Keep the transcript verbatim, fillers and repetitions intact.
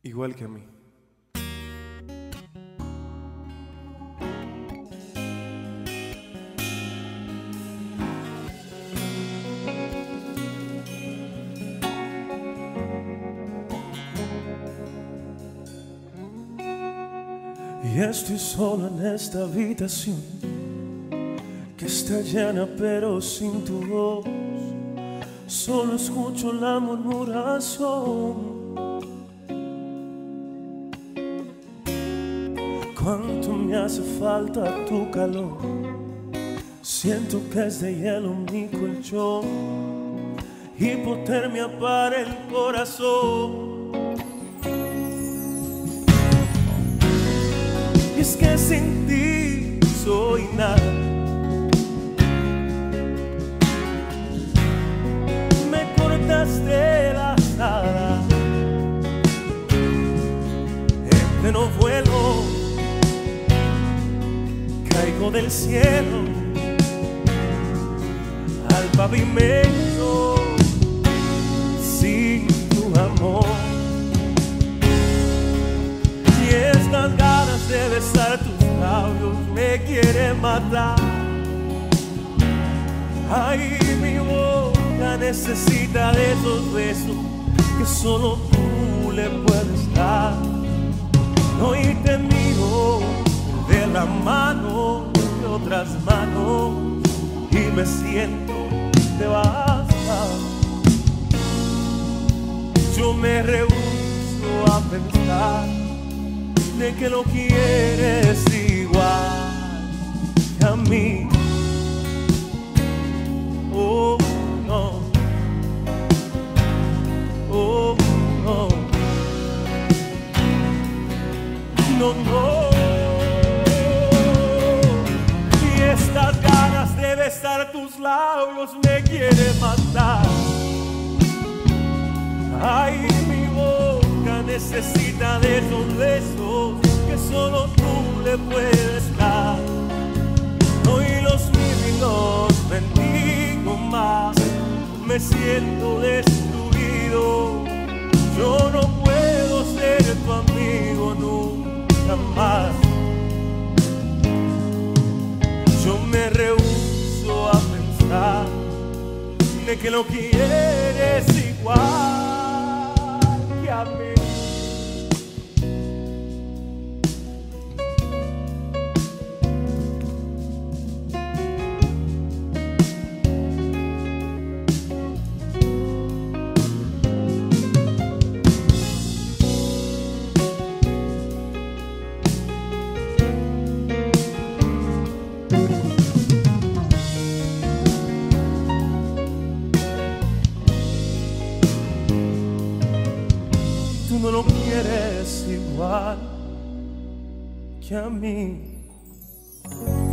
igual que a mí. Y estoy solo en esta habitación que está llena pero sin tu voz. Solo escucho la murmuración. Cuánto me hace falta tu calor. Siento que es de hielo mi colchón. Hipotermia para el corazón. Y es que sin ti soy nada. Me cortaste las alas. En pleno vuelo caigo del cielo al pavimento sin tu amor. Y estas ganas de besar tus labios me quieren matar. Ay, mi boca necesita de esos besos que solo tú le puedes dar. Hoy te miro de la mano de otras manos y me siento te vas. Yo me rehúso a pensar de que lo quieres igual que a mí. Oh, no. Oh, no. No, no. Y estas ganas de besar tus labios me quieren matar. Ay, mi boca necesita de esos besos que solo tú le puedes dar. Hoy los míos bendigo más. Me siento destruido. Yo no puedo ser tu amigo nunca más. Yo me rehúso a pensar de que lo quieres igual que a mí. Tú no lo quieres igual que a mí.